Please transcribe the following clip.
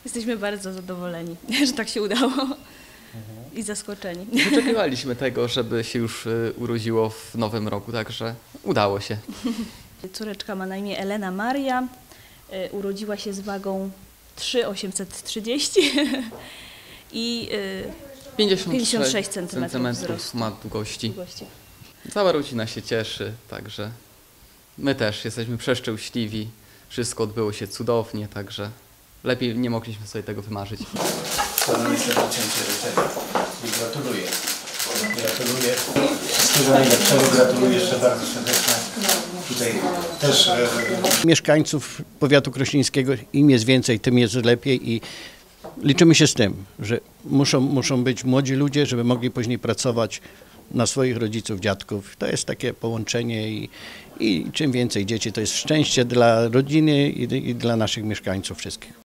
Jesteśmy bardzo zadowoleni, że tak się udało i zaskoczeni. Wyczekiwaliśmy tego, żeby się już urodziło w nowym roku, także udało się. Córeczka ma na imię Elena Maria, urodziła się z wagą 3,830 i 56 cm wzrostu. ma długości. Cała rodzina się cieszy, także my też jesteśmy przeszczęśliwi. Wszystko odbyło się cudownie, także lepiej nie mogliśmy sobie tego wymarzyć. Składam jeszcze cięcie życzenia i gratuluję. Gratuluję. Wszystkiego najlepszego, gratuluję jeszcze bardzo serdecznie. Tutaj też mieszkańców powiatu krośnieńskiego, im jest więcej, tym jest lepiej i liczymy się z tym, że muszą być młodzi ludzie, żeby mogli później pracować na swoich rodziców, dziadków. To jest takie połączenie i czym więcej dzieci, to jest szczęście dla rodziny i dla naszych mieszkańców wszystkich.